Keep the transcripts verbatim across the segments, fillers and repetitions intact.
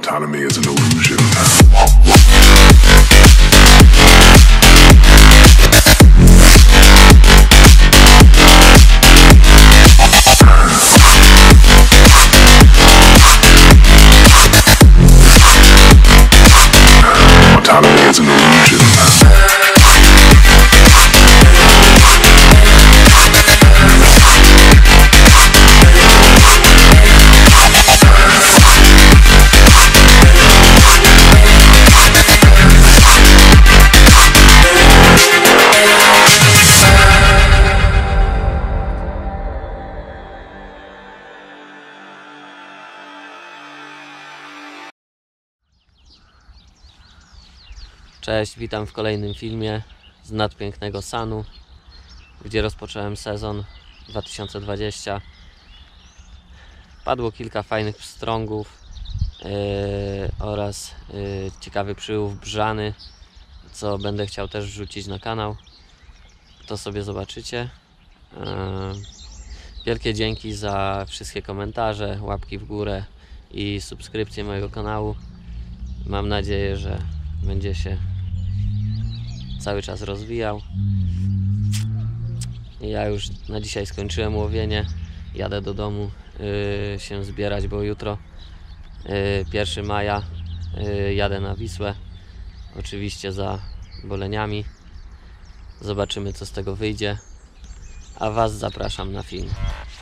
Autonomy is an illusion. Autonomy is an illusion. Cześć, witam w kolejnym filmie z nadpięknego Sanu, gdzie rozpocząłem sezon dwa tysiące dwudziesty. Padło kilka fajnych pstrągów yy, oraz yy, ciekawy przyłów brzany, co będę chciał też wrzucić na kanał. To sobie zobaczycie. Yy, wielkie dzięki za wszystkie komentarze, łapki w górę i subskrypcję mojego kanału. Mam nadzieję, że będzie się cały czas rozwijał. Ja już na dzisiaj skończyłem łowienie. Jadę do domu yy, się zbierać, bo jutro yy, pierwszego maja yy, jadę na Wisłę. Oczywiście za boleniami. Zobaczymy, co z tego wyjdzie. A Was zapraszam na film.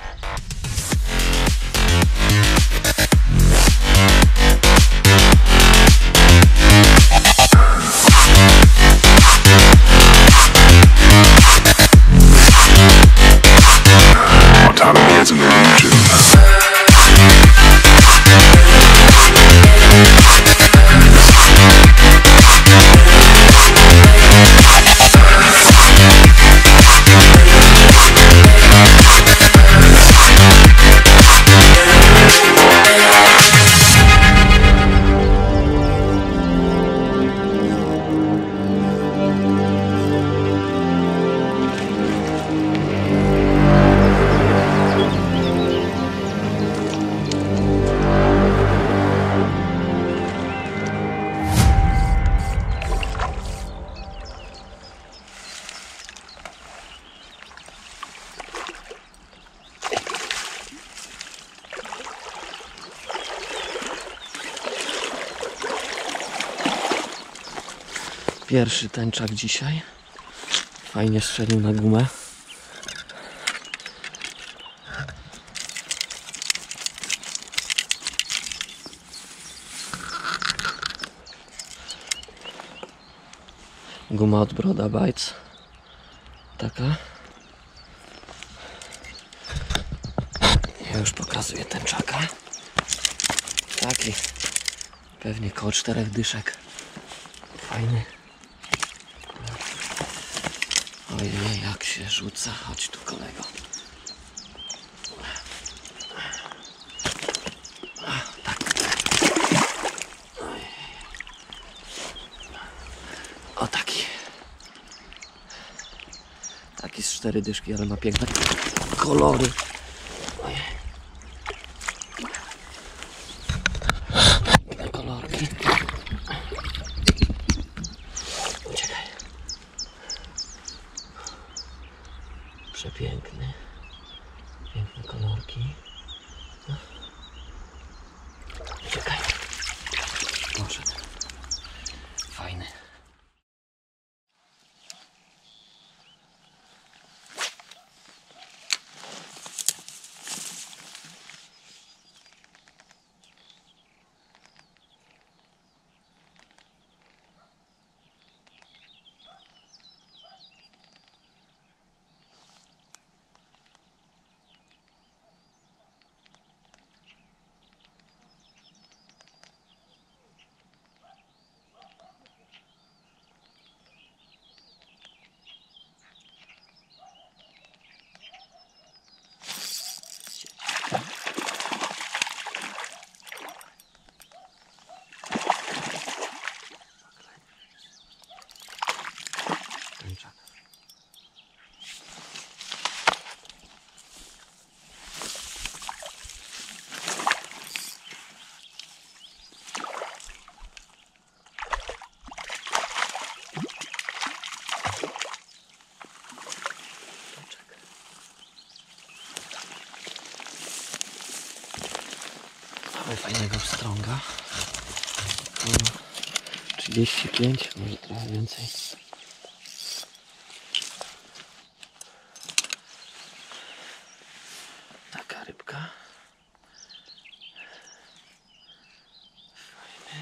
Autonomy is an illusion. Pierwszy tęczak dzisiaj. Fajnie strzelił na gumę. Guma od Broda Bites. Taka. Ja już pokazuję tęczaka. Taki. Pewnie koło czterech dyszek. Fajny. Ojej, jak się rzuca. Chodź tu, kolego. Tak. Ojej. O, taki. Taki z cztery dyszki, ale ma piękne kolory. Ojej. Piękne kolorki. Przepiękny. Piękne kolorki. No. Czekaj. Poszedł. Fajny. Tutaj fajnego pstrąga. trzydzieści pięć, może trochę więcej. Taka rybka. Fajny.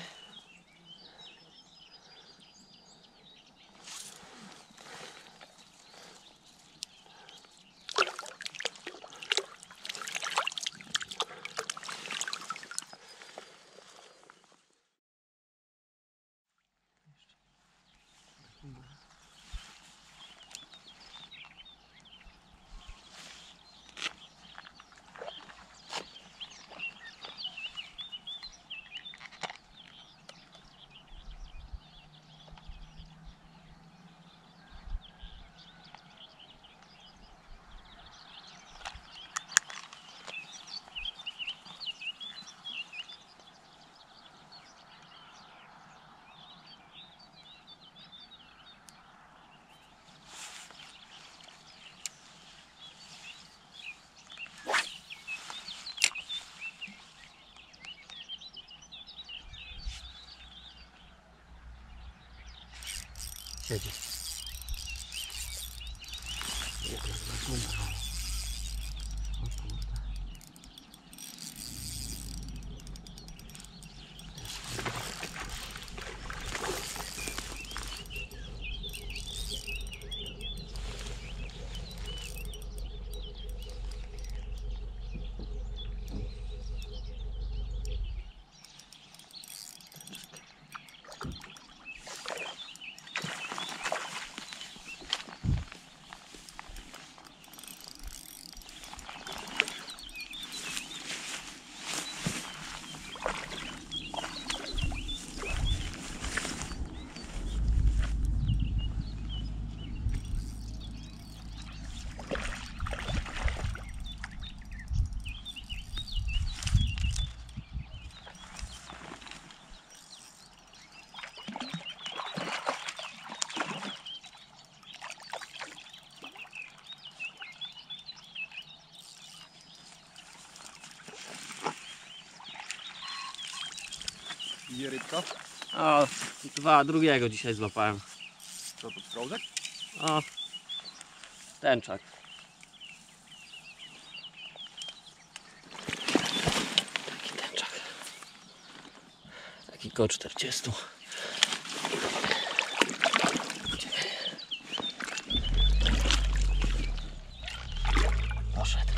Siedzi. Dwie rybka. O, dwa, drugiego dzisiaj złapałem. Co to, sprawdzek? O, tęczak. Taki tęczak. Taki koło czterdziestu. Poszedł.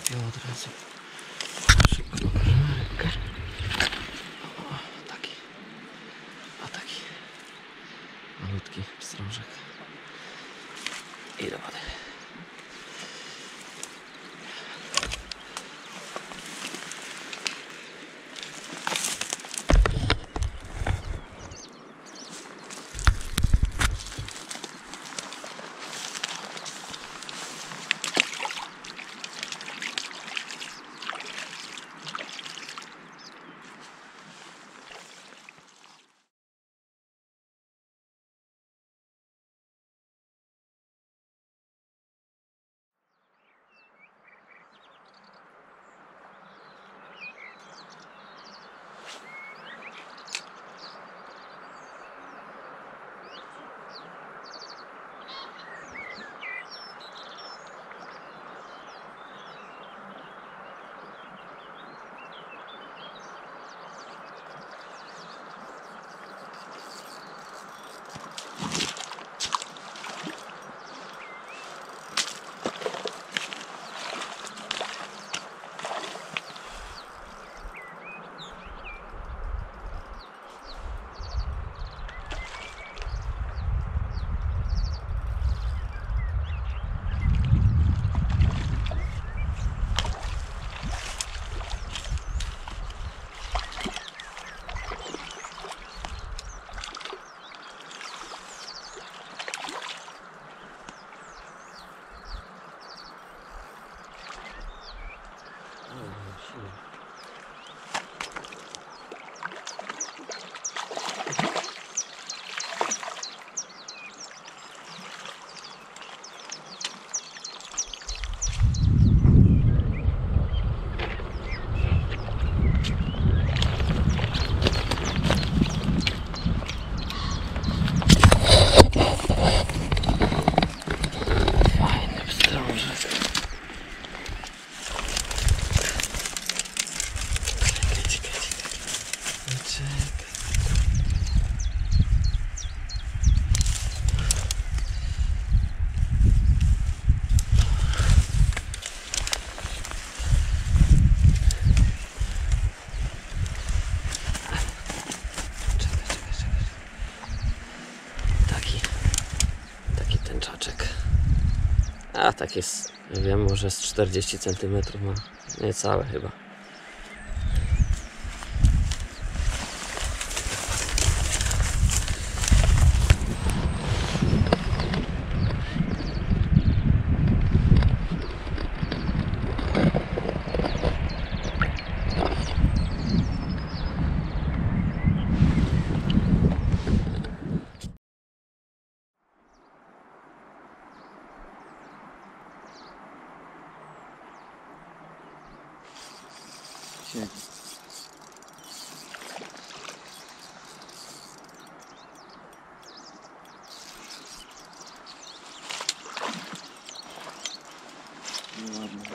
takiego od razu. Szybko pokażemy rybkę. O, taki. O, taki. Malutki pstrążek. I do wody. A tak jest, nie wiem, może z czterdzieści centymetrów ma, niecałe chyba. Siedzi. No ładnie.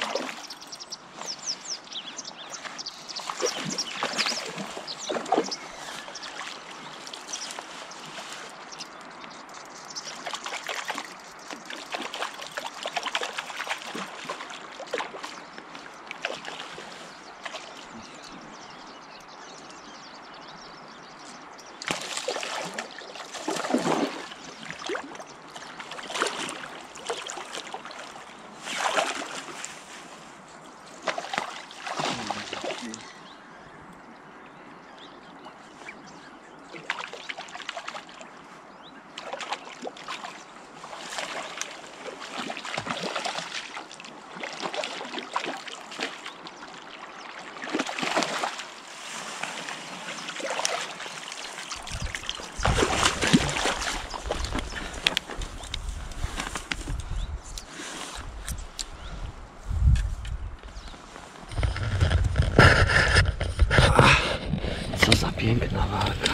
Piękna walka.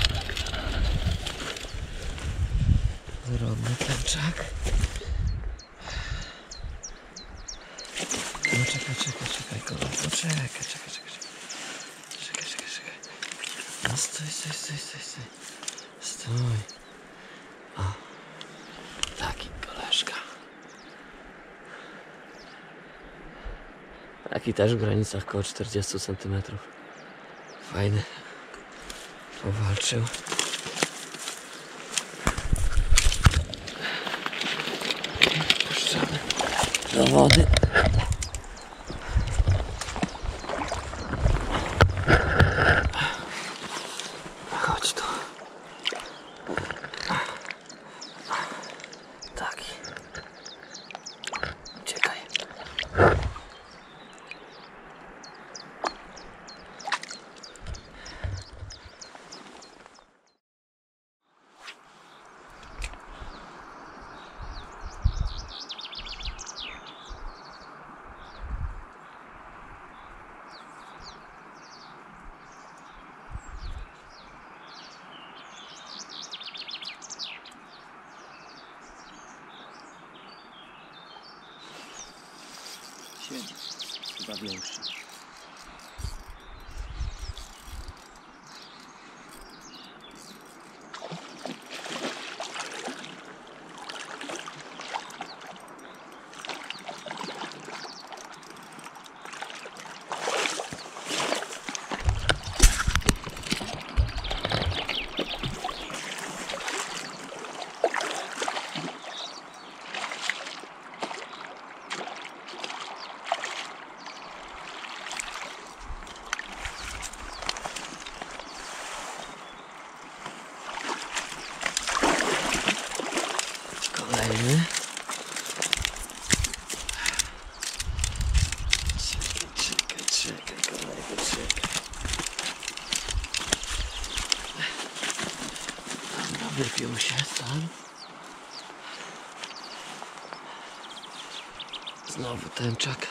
Wyrodny tęczak. No czekaj, czekaj, czekaj, kolor. No czekaj, czekaj, czekaj. Czekaj, czekaj, czekaj. No stój, stój, stój, stój, stój. Stój. O. Taki koleżka. Taki też w granicach około czterdzieści centymetrów. Fajny. Powalczył. Puszczamy do wody. Chodź tu. Taki. Uciekaj. Siedzi. Chyba większy. Kolejny. Czekaj, czekaj, czekaj, kolego, czekaj. Dobra, wypił się sam. Znowu tęczak.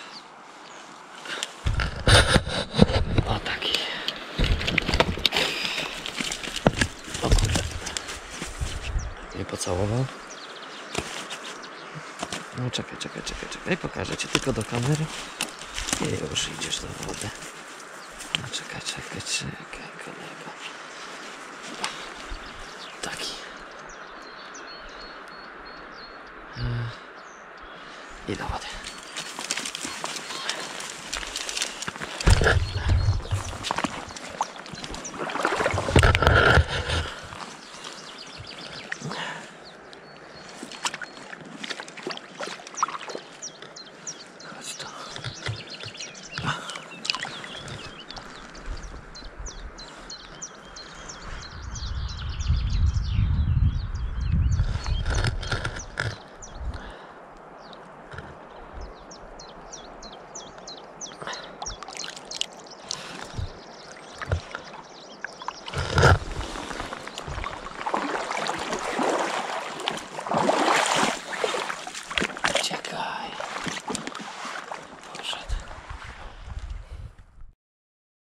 O taki. O kurde. Nie pocałował. No czekaj, czekaj, czekaj, czekaj. Pokażę ci tylko do kamery. I już idziesz do wody. No czekaj, czekaj, czekaj, kolego. Taki. I do wody.